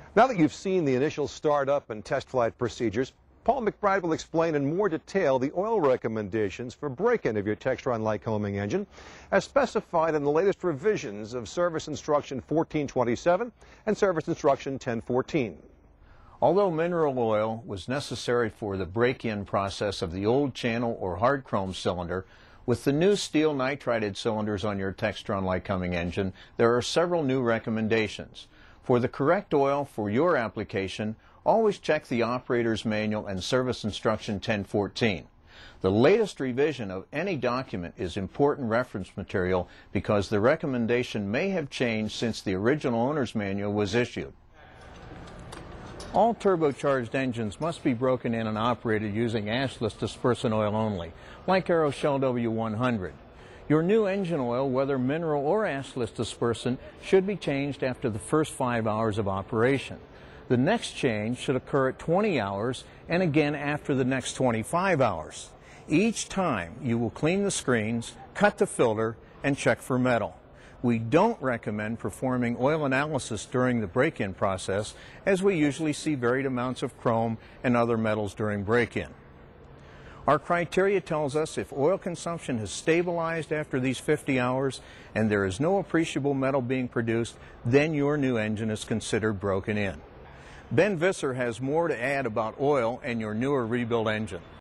Now that you've seen the initial startup and test flight procedures, Paul McBride will explain in more detail the oil recommendations for break-in of your Textron Lycoming engine, as specified in the latest revisions of Service Instruction 1427 and Service Instruction 1014. Although mineral oil was necessary for the break-in process of the old channel or hard chrome cylinder, with the new steel nitrided cylinders on your Textron Lycoming engine, there are several new recommendations. For the correct oil for your application, always check the operator's manual and Service Instruction 1014. The latest revision of any document is important reference material because the recommendation may have changed since the original owner's manual was issued. All turbocharged engines must be broken in and operated using ashless dispersant oil only, like Aeroshell W100. Your new engine oil, whether mineral or ashless dispersant, should be changed after the first 5 hours of operation. The next change should occur at 20 hours and again after the next 25 hours. Each time you will clean the screens, cut the filter, and check for metal. We don't recommend performing oil analysis during the break-in process, as we usually see varied amounts of chrome and other metals during break-in. Our criteria tells us if oil consumption has stabilized after these 50 hours and there is no appreciable metal being produced, then your new engine is considered broken in. Ben Visser has more to add about oil and your newer rebuilt engine.